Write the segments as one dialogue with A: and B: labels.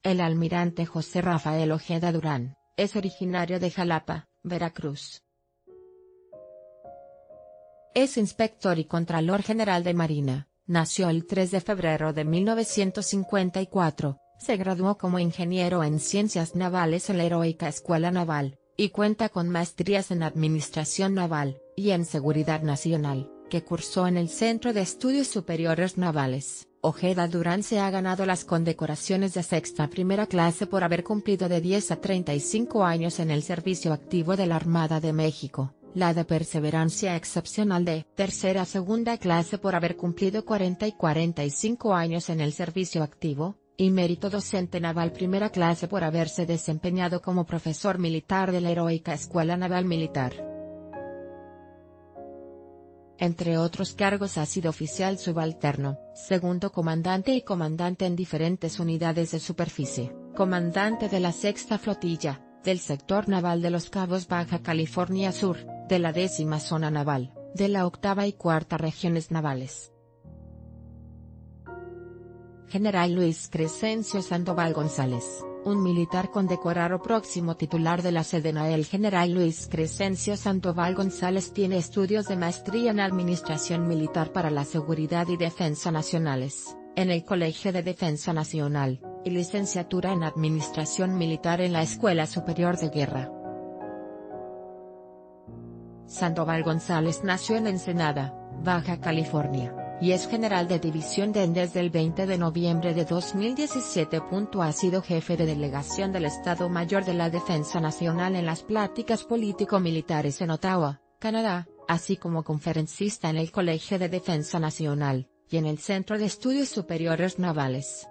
A: El almirante José Rafael Ojeda Durán, es originario de Jalapa, Veracruz. Es inspector y contralor general de Marina, nació el 3 de febrero de 1954, se graduó como ingeniero en Ciencias Navales en la Heroica Escuela Naval, y cuenta con maestrías en Administración Naval, y en Seguridad Nacional, que cursó en el Centro de Estudios Superiores Navales. Ojeda Durán se ha ganado las condecoraciones de sexta primera clase por haber cumplido de 10 a 35 años en el servicio activo de la Armada de México, la de perseverancia excepcional de tercera segunda clase por haber cumplido 40 y 45 años en el servicio activo, y mérito docente naval primera clase por haberse desempeñado como profesor militar de la Heroica Escuela Naval Militar. Entre otros cargos ha sido oficial subalterno, segundo comandante y comandante en diferentes unidades de superficie, comandante de la Sexta Flotilla, del sector naval de Los Cabos Baja California Sur, de la 10ª Zona Naval, de la 8ª y 4ª Regiones Navales. General Luis Crescencio Sandoval González, un militar condecorado próximo titular de la Sedena. El general Luis Crescencio Sandoval González tiene estudios de maestría en Administración Militar para la Seguridad y Defensa Nacionales, en el Colegio de Defensa Nacional, y licenciatura en Administración Militar en la Escuela Superior de Guerra. Sandoval González nació en Ensenada, Baja California, y es general de división desde el 20 de noviembre de 2017. Ha sido jefe de delegación del Estado Mayor de la Defensa Nacional en las pláticas político-militares en Ottawa, Canadá, así como conferencista en el Colegio de Defensa Nacional, y en el Centro de Estudios Superiores Navales.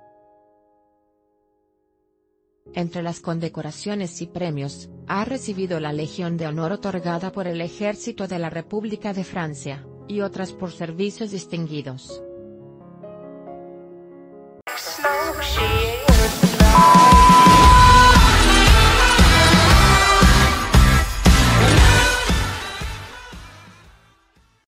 A: Entre las condecoraciones y premios, ha recibido la Legión de Honor otorgada por el Ejército de la República de Francia, y otras por servicios distinguidos.